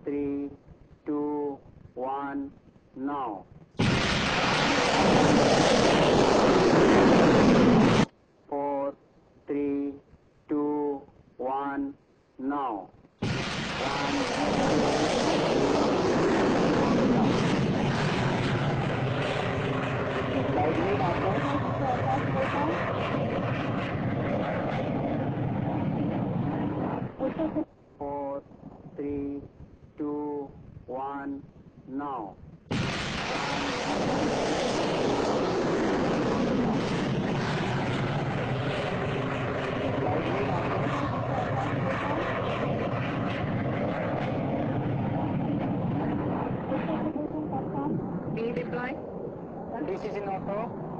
3, 2, 1, now. 4, 3, 2, 1, now. 4, 3, 2, 1, now. Be deployed. This is in auto.